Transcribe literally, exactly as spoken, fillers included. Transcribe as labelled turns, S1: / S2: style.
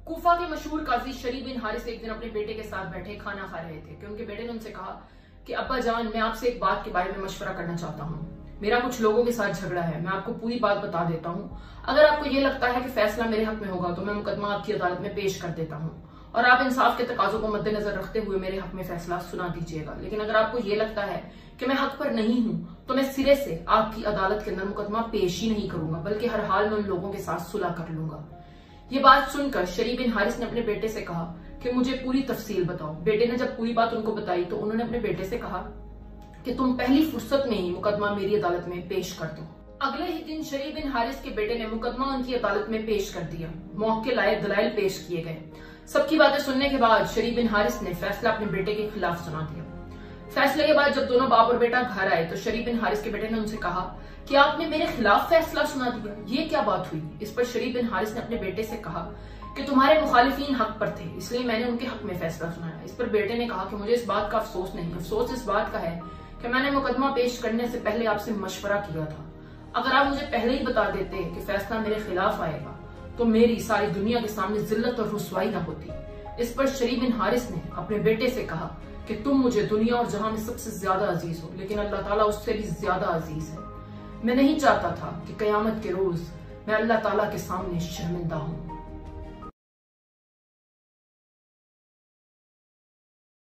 S1: कूफा के मशहूर काजी शरी बिन हारिस एक दिन अपने बेटे के साथ बैठे खाना खा रहे थे कि उनके बेटे ने उनसे कहा कि अब्बा जान, मैं आपसे एक बात के बारे में मशवरा करना चाहता हूँ। मेरा कुछ लोगों के साथ झगड़ा है, मैं आपको पूरी बात बता देता हूँ। अगर आपको ये लगता है कि फैसला मेरे हक में होगा तो मैं मुकदमा आपकी अदालत में पेश कर देता हूँ और आप इंसाफ के तकाजों को मद्देनजर रखते हुए मेरे हक में फैसला सुना दीजिएगा। लेकिन अगर आपको ये लगता है कि मैं हक पर नहीं हूँ तो मैं सिरे से आपकी अदालत के अंदर मुकदमा पेश ही नहीं करूंगा, बल्कि हर हाल में उन लोगों के साथ सुलह कर लूंगा। ये बात सुनकर शरी बिन हारिस ने अपने बेटे से कहा कि मुझे पूरी तफसील बताओ। बेटे ने जब पूरी बात उनको बताई तो उन्होंने अपने बेटे से कहा कि तुम पहली फुर्सत में ही मुकदमा मेरी अदालत में पेश कर दो। अगले ही दिन शरी बिन हारिस के बेटे ने मुकदमा उनकी अदालत में पेश कर दिया। मौके लायक दलाइल पेश किए गए। सबकी बातें सुनने के बाद शरी बिन हारिस ने फैसला अपने बेटे के खिलाफ सुना दिया। फैसले के बाद जब दोनों बाप और बेटा घर आए तो शरी बिन हारिस के बेटे ने उनसे कहा कि आपने मेरे खिलाफ फैसला सुना दिया, ये क्या बात हुई। इस पर शरी बिन हारिस ने अपने बेटे से कहा कि तुम्हारे मुखालिफिन हक पर थे, इसलिए मैंने उनके हक में फैसला सुनाया। इस पर बेटे ने कहा कि मुझे इस बात का अफसोस नहीं, अफसोस इस बात का है कि मैंने मुकदमा पेश करने से पहले आपसे मशवरा किया था। अगर आप मुझे पहले ही बता देते कि फैसला मेरे खिलाफ आएगा तो मेरी सारी दुनिया के सामने जिल्लत और रुसवाई न होती। इस पर शरी बिन हारिस ने अपने बेटे से कहा कि तुम मुझे दुनिया और जहां में सबसे ज्यादा अजीज हो, लेकिन अल्लाह ताला उससे भी ज्यादा अजीज है। मैं नहीं चाहता था कि कयामत के रोज मैं अल्लाह ताला के सामने शर्मिंदा हूं।